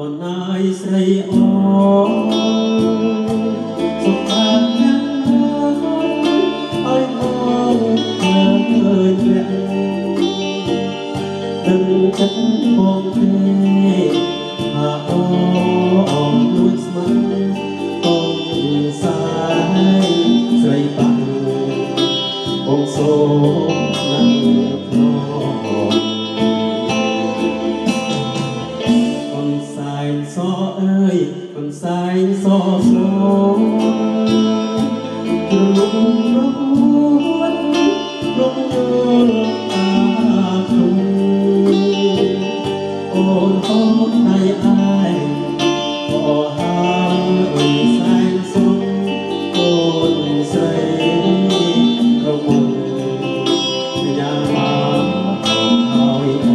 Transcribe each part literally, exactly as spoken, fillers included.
អូនអើយស្រីអូសុខបានណាស់អើយមកឃើញលាក់ដឹងចិត្តបងទេថាអូអូនលួចស្មានបងសាយស្រីបាក់បងសូមណាស់ភ្នំសអើយមិនសែងសស្រងជ្រលងរហួតរងយល់អាគុំអូនហូតដៃអាយអូហើយសែងសុំអូនស្រីរមុំយ៉ាមកហើយអូ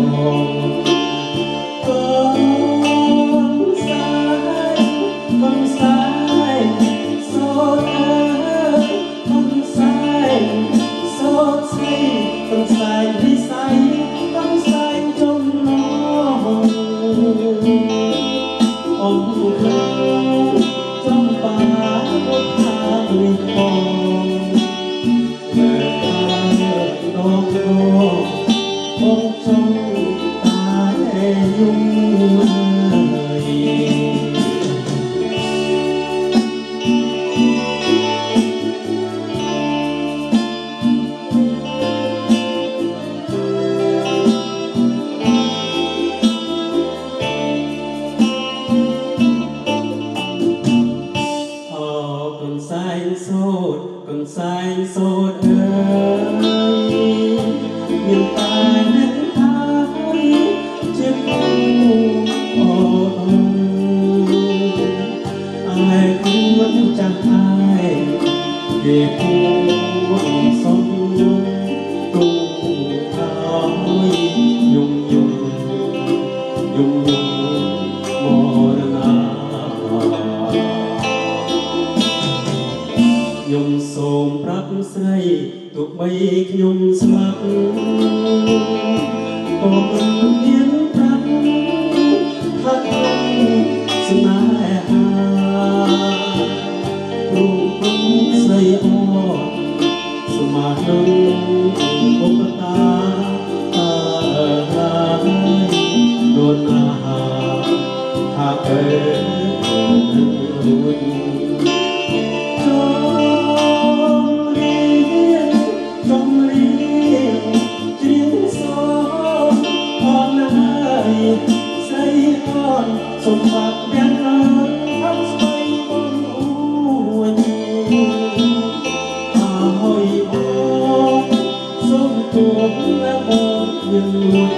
កូនសែងសូត្រអើយមានតែអ្នកហើយជាគូអូនអាយខ្លួនចាស់ហើយគេគួរសុំទូហើយយំយំយំយំមរណាខ្ញុំសូមប្រាប់ស្រីទោះបីខ្ញុំស្លាប់ក៏មិនមានប្រាប់ថាខ្ញុំស្នេហារូបគុំស្រីអស្មារតីបុព្វតាតាដូនណាថាអើរួចសូមបាត់ទាំងអើយអត់ស្បីបងអួយអើយបងសូមទូលណាបងយើងលួច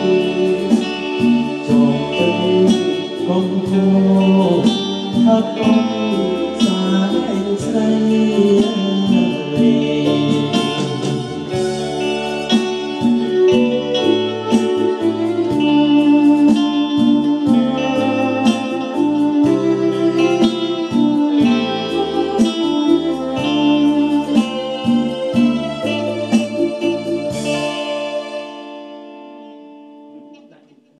ចូលទៅកុំធូរថាបង